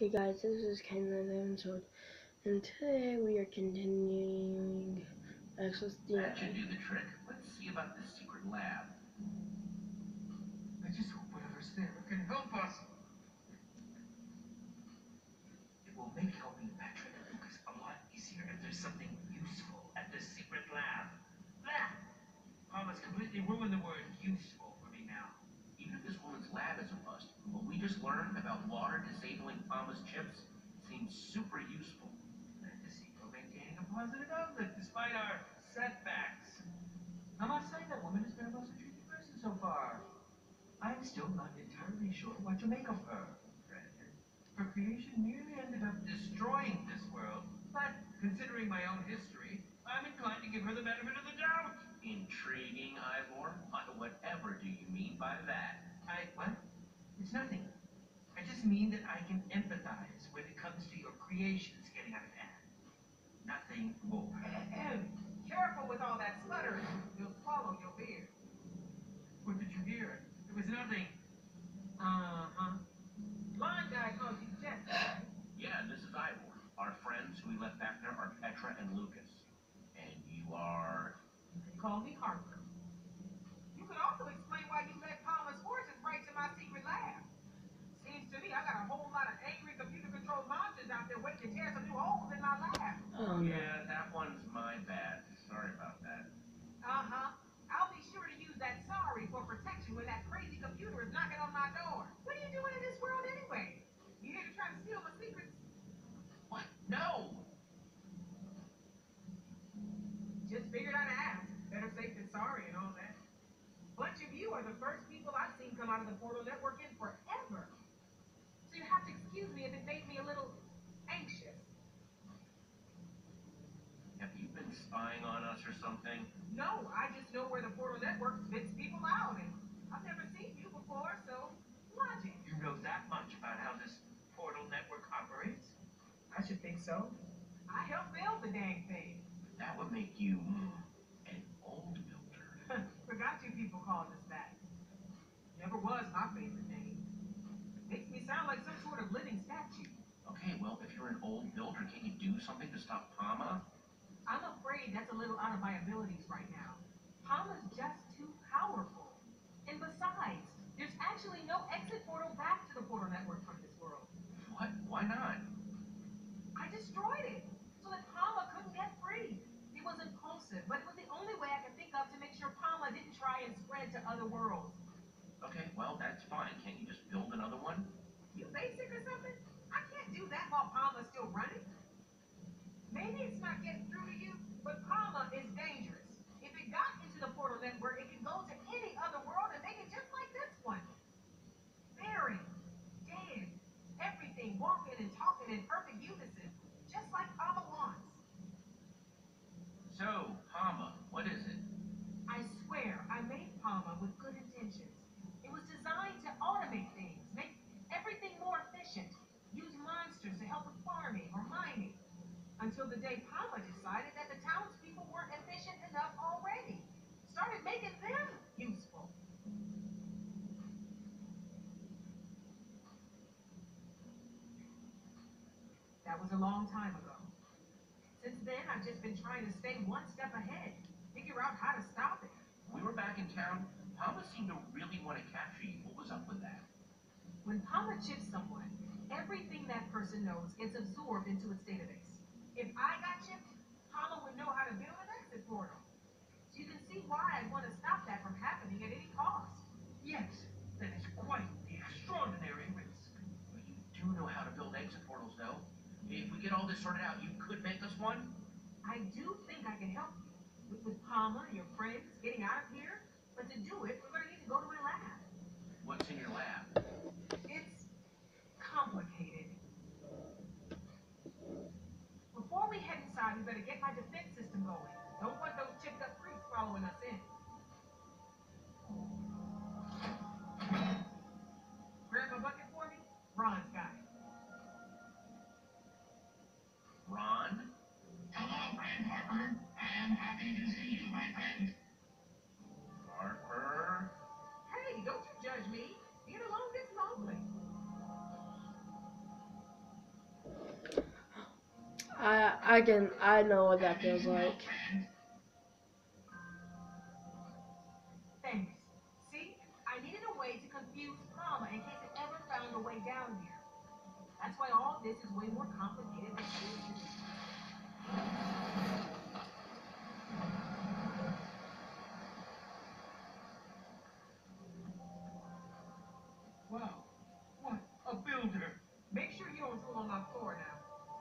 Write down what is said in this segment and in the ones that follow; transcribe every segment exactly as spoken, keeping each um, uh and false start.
Okay guys, this is Kenlan Episode, and today we are continuing Access D That should do the trick. Let's see about this secret lab. I just hope whatever's there can help us. It will make helping Patrick and Lucas a lot easier if there's something useful at this secret lab. Blah! Mama's completely ruined the word useful for me now. Even if this woman's lab is a bust, what we just learned about water disabling Palma's chips seems super useful. And to see we're maintaining a positive outlook despite our setbacks. I must say that woman has been a most intriguing person so far. I'm still not entirely sure what to make of her. Her creation nearly ended up destroying this world, but considering my own history, I'm inclined to give her the benefit of the doubt. Intriguing, Ivor? Whatever do you mean by that? I, what? It's nothing. I just mean that I can empathize when it comes to your creations getting out of hand. Nothing more. And careful with all that sputtering. You'll swallow your beard. What did you hear? It was nothing. Uh-huh. Blind guy calls you Jesse, right? Yeah, this is Ivor. Our friends who we left back there are Petra and Lucas. And you are... You can call me Harper. You could also explain why you led Palmer's forces right to my secret lab. Seems to me I got a whole lot of angry computer-controlled monsters out there waiting to tear some new holes in my lab. Oh no. Yeah, that one's my bad. Sorry about that. Uh-huh. I'll be sure to use that sorry for protection when that crazy computer is knocking on my door. What are you doing in this world anyway? You here to try to steal my secrets? What? No! Just figured I'd ask. Better safe than sorry and all that. Bunch of you are the first people I've seen come out of the Portal Network in forever. So you have to excuse me if it made me a little anxious. Have you been spying on us or something? No, I just know where the Portal Network spits people out, and I've never seen you before, so logic. You know that much about how this portal network operates? I should think so. I helped build the dang thing. That would make you mm, an old builder. Forgot you people called us that. Never was my favorite name. Makes me sound like some sort of living statue. Okay, well, if you're an old builder, can you do something to stop Palma? I'm afraid that's a little out of my abilities right now. Palma's just too powerful. And besides, there's actually no exit portal back to the Portal Network from this world. What? Why not? I destroyed it so that Palma couldn't get free. It was impulsive, but it was the only way I could think of to make sure Palma didn't try and spread to other worlds. Okay, well, that's fine. Can't you just build another one? You basic or something? I can't do that while Palma's still running. Maybe it's not getting through to you, but Palma is dangerous. If it got into the Portal Network, it can go to any other world and make it just like this one. Buried, dead, everything walking and talking in perfect unison, just like Palma wants. So, Palma, what is it? I swear I made Palma with good intentions. It was designed to automate things, make everything more efficient, use monsters to help with farming or mining. Until the day Palma decided that the townspeople weren't efficient enough already. Started making them useful. That was a long time ago. Since then, I've just been trying to stay one step ahead, figure out how to stop it. We were back in town. Palma seemed to really want to capture you. What was up with that? When Palma chips someone, everything that person knows gets absorbed into its database. If I got chipped, Palma would know how to build an exit portal. So you can see why I'd want to stop that from happening at any cost. Yes, that is quite the extraordinary risk. Well, you do know how to build exit portals, though. If we get all this sorted out, you could make us one? I do think I can help you. With, with Palma and your friends getting out of here. But to do it, we're going to need to go to my lab. What's in your lab? It's complicated. Before we head inside, we better get my defense system going. Don't want those chipped up freaks following us in. Grab a bucket for me? Ron's got it. Ron? Hello, Grandfather. I am happy to see you, my friend. I can, I know what that feels like. Thanks. See? I needed a way to confuse Palma in case it ever found a way down here. That's why all this is way more complicated than it needs to be. Wow. What? A builder. Make sure you don't drool on my floor now.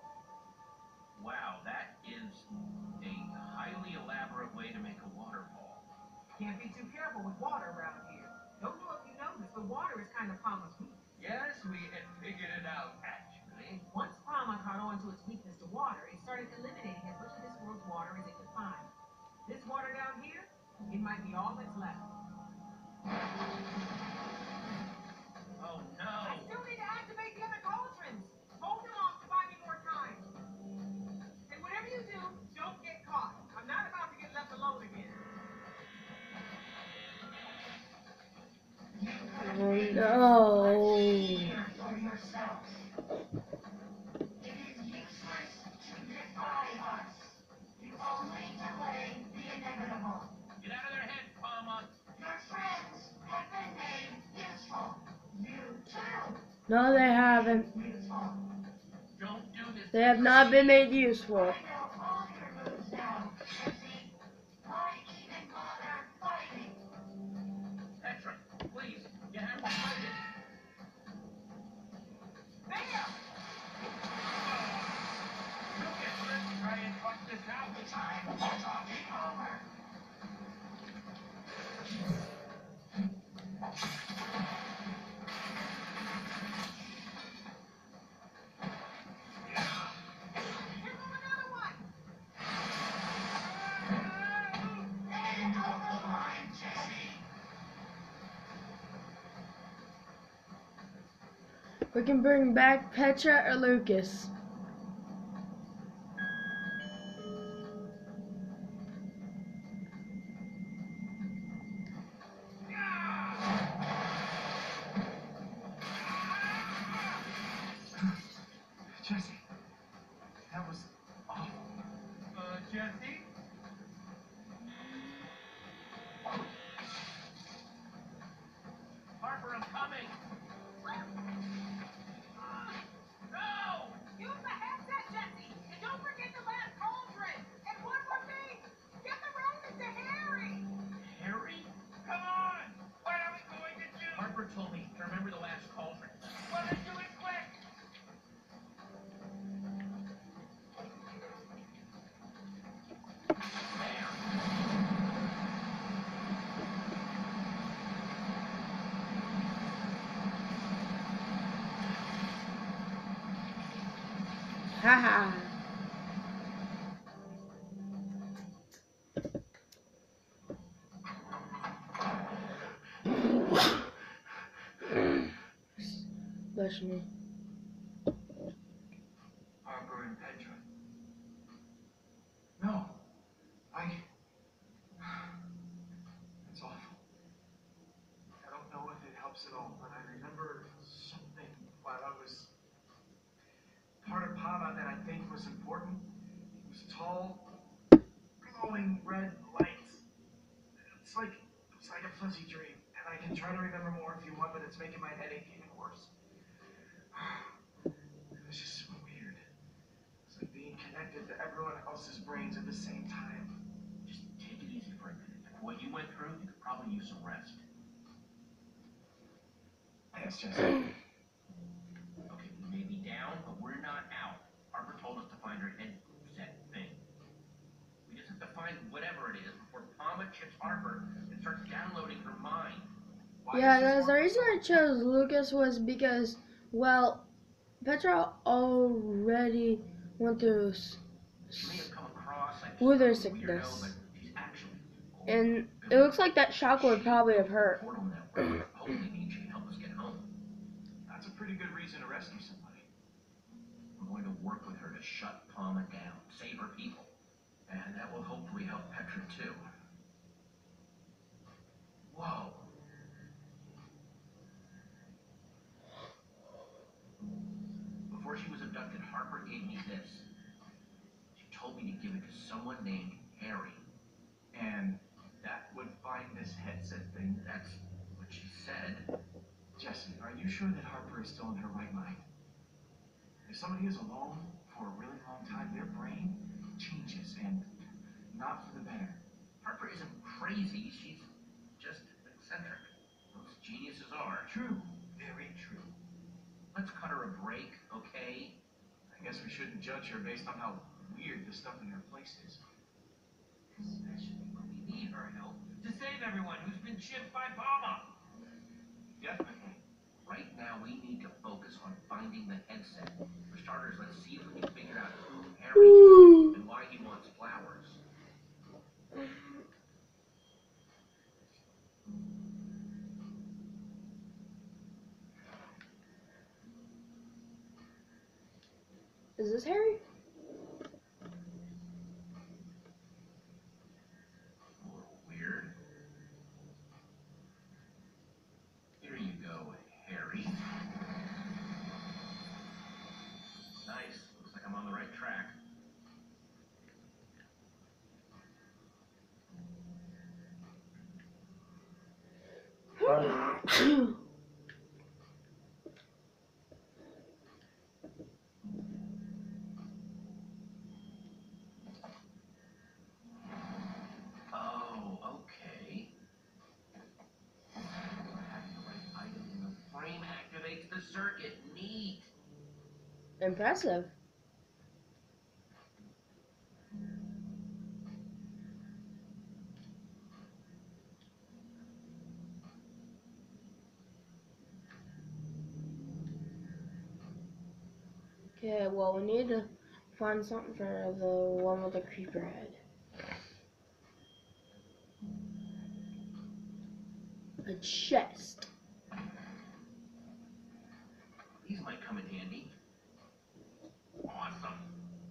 Wow, that is a highly elaborate way to make a waterfall. Can't be too careful with water around here. Don't know if you noticed, but water is kind of Palma's weakness. Yes, we had figured it out, actually. Once Palma caught on to its weakness to water, it started eliminating as much of this world's water as it could find. This water down here, it might be all that's left. Oh I no! still need to activate the other cauldrons. Hold them off to buy me more time. And whatever you do, don't get caught. I'm not about to get left alone again. Oh no. For yourselves. It is useless to defy us. You only delay the inevitable. Get out of their head, Palma! Your friends have been made useful. You too. No, they haven't. Useful. Don't do this. They have not been made useful. I know all your moves now, Jesse. Why even bother fighting? Petra, please, you have to fight it. There! Lucas, let's try and fuck this out. The time is already over. Here goes another one! End of the line, Jesse. We can bring back Petra or Lucas. Jesse, that was awful. Uh, Jesse? Harper, I'm coming! No! Use the headset, Jesse! And don't forget the last cauldron! And one more thing! Get the roses to Harry! Harry? Come on! What are we going to do? Harper told me to remember the last cauldron. Well, then do it quick! Haha. Bless me. Harper and Petra. No. I... It's awful. I don't know if it helps at all, but I remember something while I was part of Palma that I think was important. It was tall, glowing red lights. It's like it's like a fuzzy dream, and I can try to remember more if you want, but it's making my headache even worse. It was just so weird. It's like being connected to everyone else's brains at the same time. Just take it easy for a minute. What you went through, you could probably use some rest. Thanks, Jesse. Okay, we may be down, but we're not out. Harper told us to find her headset thing. We just have to find whatever it is before Palma chips Harper and starts downloading her mind. Why Yeah, is this guys, the more- reason I chose Lucas was because, well, Petra already went through, s- She may have come across like With her some weirdo, sickness. but she's actually and it looks like that shock would probably have hurt. portal network. Hopefully means she can help us get home. That's a pretty good reason to rescue somebody. I'm going to work with her to shut Palma down, save her people. And that will hopefully help Petra too. Whoa. Before she was abducted, Harper gave me this. She me to give it to someone named Harry. And that would find this headset thing. That's what she said. Jesse, are you sure that Harper is still in her right mind? If somebody is alone for a really long time, their brain changes, and not for the better. Harper isn't crazy, she's just eccentric. Most geniuses are. True. Very true. Let's cut her a break, okay? I guess we shouldn't judge her based on how weird the stuff in her place is. Especially when we need her help. To save everyone who's been chipped by Palma. Definitely. Right now, we need to focus on finding the headset. For starters, let's see if we can figure out who Harry is and why he wants flowers. Is this Harry? A little weird. Here you go, Harry. Nice. Looks like I'm on the right track. Oh, okay. Having the right item in the frame activates the circuit. Neat. Impressive. Okay, well, we need to find something for the one with the creeper head. A chest. These might come in handy. Awesome.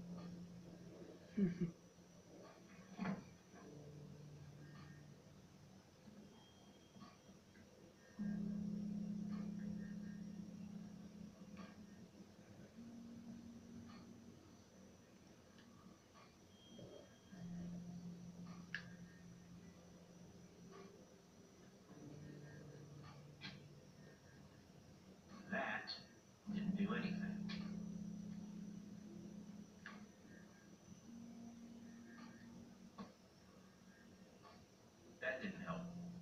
That didn't do anything. That didn't help.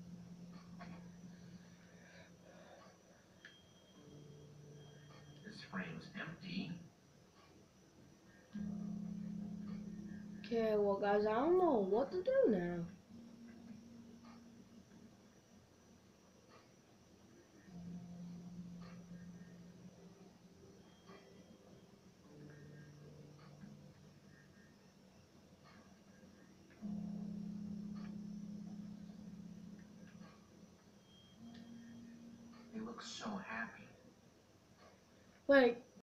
This frame's empty. Okay, well, guys, I don't know what to do now. They look so happy. Wait,